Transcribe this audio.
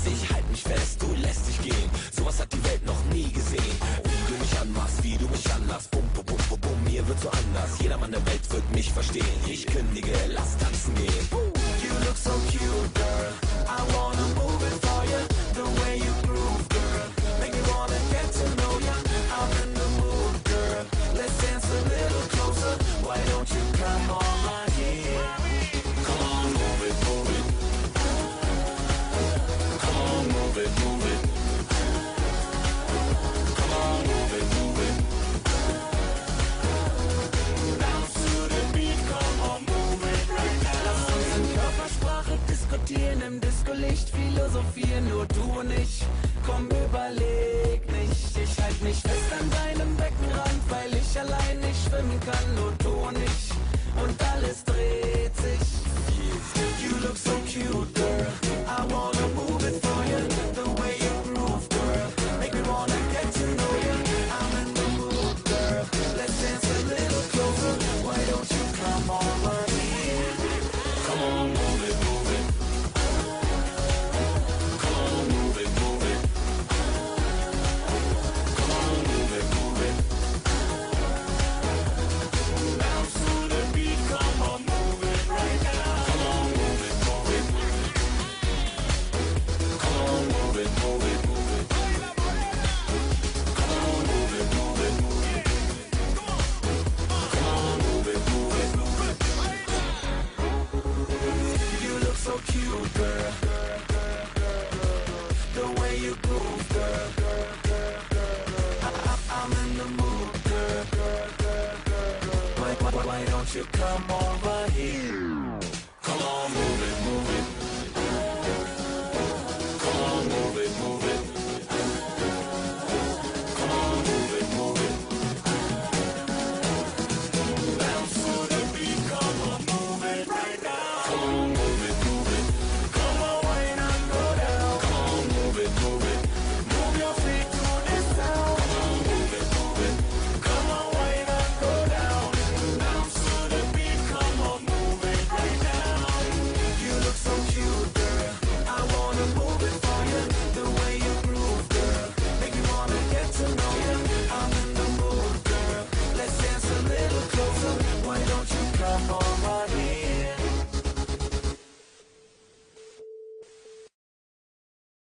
Ich halt mich fest, du lässt dich gehen. Sowas hat die Welt noch nie gesehen. Wie du mich anmachst, wie du mich anlasst. Bum, bum, bum, bum, bum, mir wird so anders. Jeder Mann der Welt wird mich verstehen. Ich kündige, lass tanzen gehen. You look so cute, girl. I wanna move it for you. The way you groove, girl. Make me wanna get to know ya. I'm in the mood, girl. Let's dance a little closer. Why don't you come over here? Come on, move it, move it. Come on, move it, move it. Come on, move it, move it. Bounce to the beat, come on, move it right now. Lass uns in Körpersprache diskutieren, im Disco-Licht philosophieren, nur du und ich. Komm, überleg nicht, ich halt mich fest an deinem Beckenrand, weil ich allein nicht schwimmen kann, nur du und ich. Und alles dreht sich. You look so cute, girl. I wanna move it for you. The way you groove, girl. Make me wanna get to know you. I'm in the mood, girl. Let's dance a little closer. Why don't you come over here? Come on, move it, move it. Come on, move it, move it. Come on, move it, move it. Bounce to the beat, come on, move it right now. Come on, move it, move it. Come on, move it, move it, move it. Come on, move it, move it, move it. Come on, move it, move it, move it. You look so cute, girl. The way you groove, girl. I'm in the mood, girl. Why don't you come over here?